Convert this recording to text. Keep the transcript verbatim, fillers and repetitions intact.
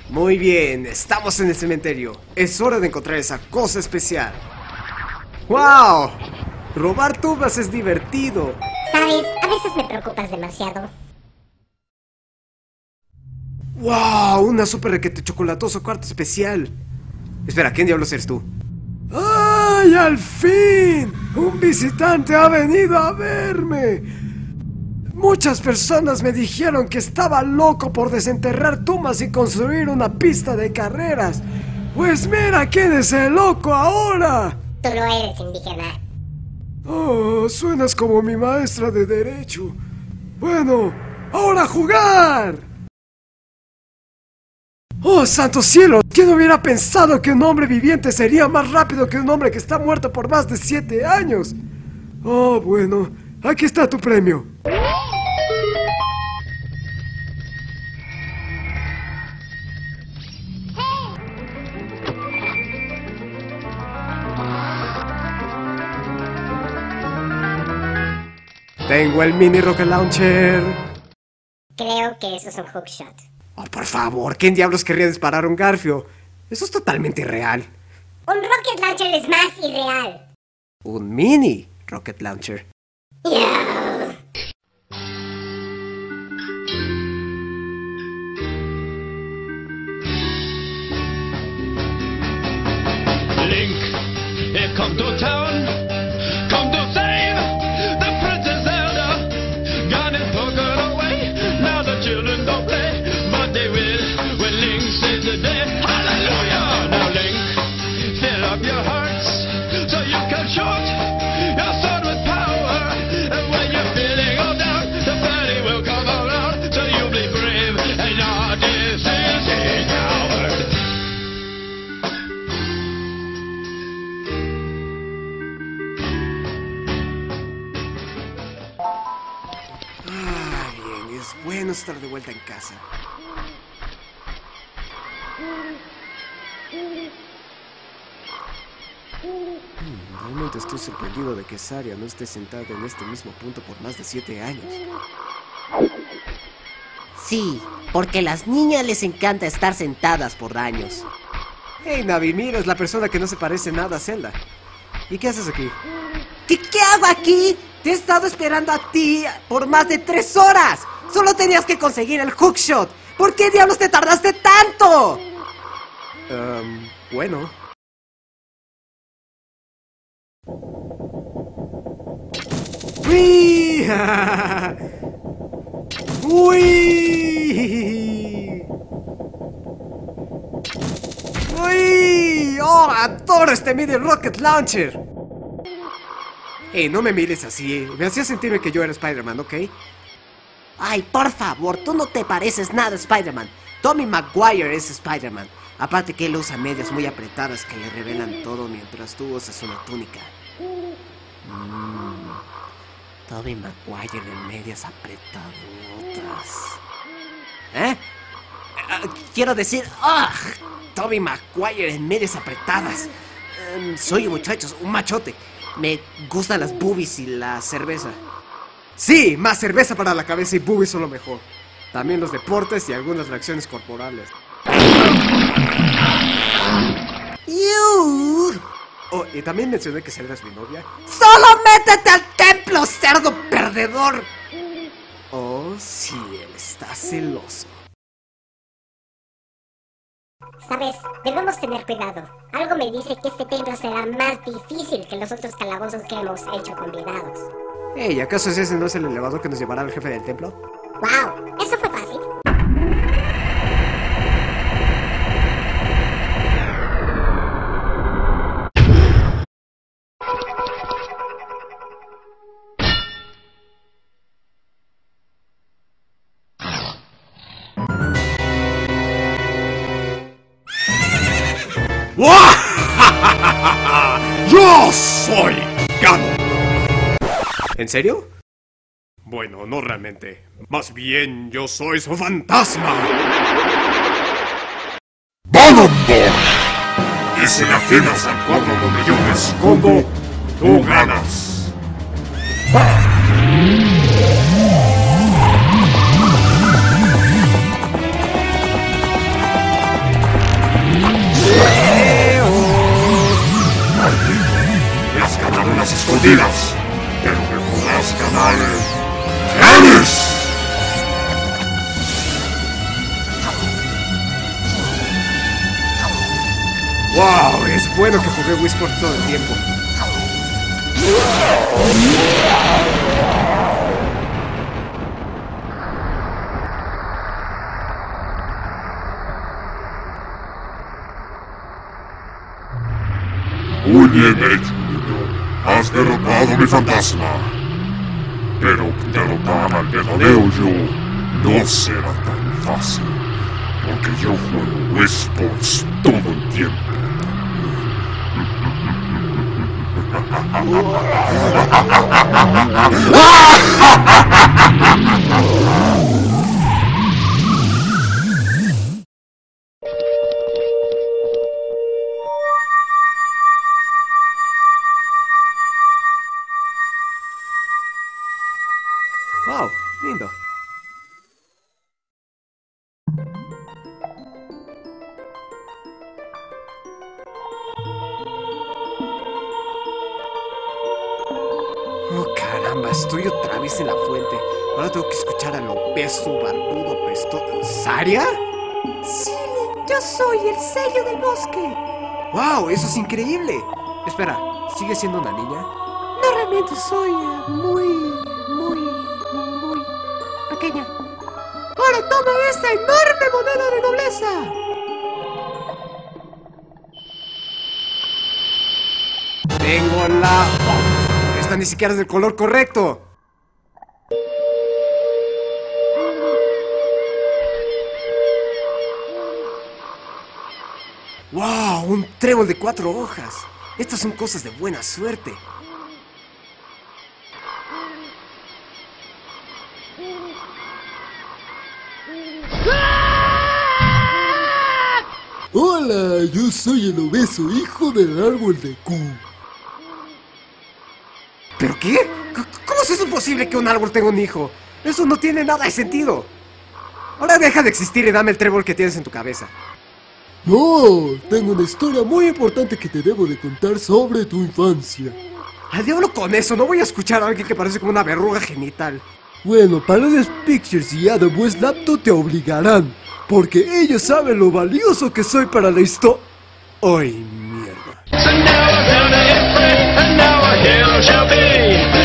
Muy bien, estamos en el cementerio. Es hora de encontrar esa cosa especial. ¡Wow! Robar tumbas es divertido. Sabes, a veces me preocupas demasiado. ¡Wow! Una super requete chocolatoso cuarto especial. Espera, ¿quién diablos eres tú? ¡Ay, al fin! ¡Un visitante ha venido a verme! Muchas personas me dijeron que estaba loco por desenterrar tumbas y construir una pista de carreras. Pues mira quién es el loco ahora. Tú lo eres, indígena. Oh, suenas como mi maestra de derecho. Bueno, ahora a jugar. ¡Oh, santo cielo! ¿Quién hubiera pensado que un hombre viviente sería más rápido que un hombre que está muerto por más de siete años? Oh, bueno, aquí está tu premio. Tengo el mini rocket launcher. Creo que eso es un hookshot. Oh, por favor, ¿quién diablos querría disparar un garfio? Eso es totalmente irreal. Un rocket launcher es más irreal. Un mini rocket launcher. Yeah. Link, here come to town, come to save the Princess Zelda. Got it taken away, now the children don't play, but they will when Link saves the day. Hallelujah! Now Link, fill up your hearts so you can shoot your sword with power. And when you're feeling all down, the fairy will come around, so you'll be brave and not this is a coward. Ah, bien, es bueno estar de vuelta en casa. Hmm, realmente estoy sorprendido de que Saria no esté sentada en este mismo punto por más de siete años. Sí, porque a las niñas les encanta estar sentadas por años. Hey, Navi, mira, es la persona que no se parece nada a Zelda. ¿Y qué haces aquí? ¿Qué, qué hago aquí? Te he estado esperando a ti por más de tres horas. Solo tenías que conseguir el hookshot. ¿Por qué diablos te tardaste tanto? Um, bueno. ¡Uy! ¡Uy! ¡Uy! ¡Oh, adoro este mini rocket launcher! Hey, no me mires así. Me hacía sentirme que yo era Spider-Man, ¿ok? Ay, por favor, tú no te pareces nada a Spider-Man. Tobey Maguire es Spider-Man. Aparte que él usa medias muy apretadas que le revelan todo mientras tú usas una túnica. Mm, Tobey Maguire en medias apretadotas. ¿Eh? Uh, quiero decir... ¡Ugh! Tobey Maguire en medias apretadas. Um, soy un muchacho, un machote. Me gustan las boobies y la cerveza. Sí, más cerveza para la cabeza y boobies son lo mejor. También los deportes y algunas reacciones corporales. ¡Yu! Oh, y también mencioné que Zelda es mi novia. ¡Solo métete al templo, cerdo perdedor! Oh, sí, él está celoso. Sabes, debemos tener cuidado. Algo me dice que este templo será más difícil que los otros calabozos que hemos hecho combinados. Hey, ¿acaso ese no es el elevador que nos llevará al jefe del templo? ¡Wow! ¿Eso fue fácil? ¡Yo soy Ganon! ¿En serio? Bueno, no realmente. Más bien, yo soy su fantasma. ¡Ganondorf! Es en Atenas al cuadro donde yo me escondo, tú ganas. digas, pero me podrás ganar el Giannis. ¡Wow! Es bueno que jugué Wii Sports todo el tiempo. Muy bien hecho, niño. Has derrotado a mi fantasma. Pero derrotar al verdadero yo no será tan fácil. Porque yo juego Wii Sports todo el tiempo. ¡Wow! Lindo. Oh, caramba, estoy otra vez en la fuente. Ahora tengo que escuchar al obeso, barbudo, apestoso. ¿Saria? Sí, yo soy el sello del bosque. ¡Wow! ¡Eso es increíble! Espera, ¿sigue siendo una niña? No, realmente soy eh, muy, muy, muy pequeña. Ahora toma esta enorme moneda de nobleza. Tengo la... Oh, esta ni siquiera es del color correcto. ¡Wow! Un trébol de cuatro hojas. Estas son cosas de buena suerte. Hola, yo soy el obeso hijo del árbol de Q. ¿Pero qué? C- ¿Cómo es eso posible que un árbol tenga un hijo? Eso no tiene nada de sentido. Ahora deja de existir y dame el trébol que tienes en tu cabeza. No, tengo una historia muy importante que te debo de contar sobre tu infancia. Al diablo con eso, no voy a escuchar a alguien que parece como una verruga genital. Bueno, Parodias Pictures y Adam West Laptop te obligarán, porque ellos saben lo valioso que soy para la historia. ¡Ay, mierda! So now I'm down to hit free, and now a hero shall be.